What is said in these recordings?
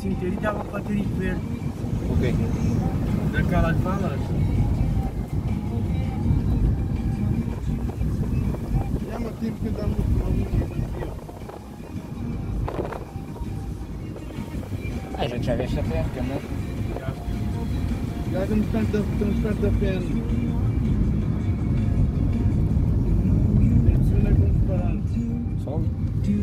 cemitério e dava para ter ido ver. Ok. Naquelas valas. Já me tive que dar muito mal. A gente já vê esta perto, né? Já estamos perto da pena. Tem que ser onde é que vamos parar. Só ali.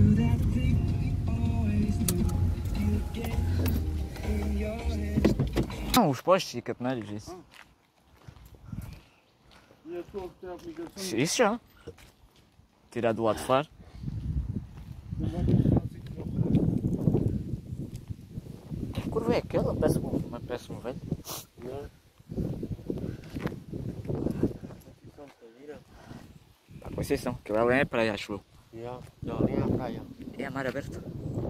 Não, os postos e cateneiros, isso. E a tua aplicação? Isso já. Tirar do lado de faro. Que curva é aquela? Parece-me velho. Pá, Conceição, aquilo ali é praia, acho eu. Ali é a praia. É a mar aberto.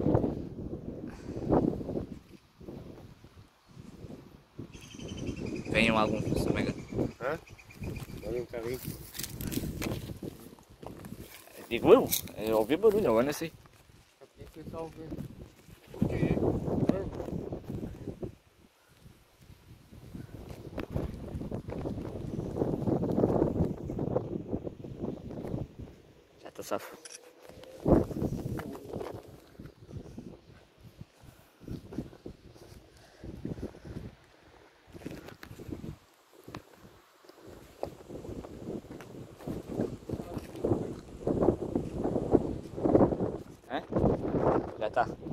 Venham algum, se não me engano. Hã? Olha um carrinho. Digo eu ouvi barulho, agora não sei. Aqui foi só o vento. Já estou safo. Já está.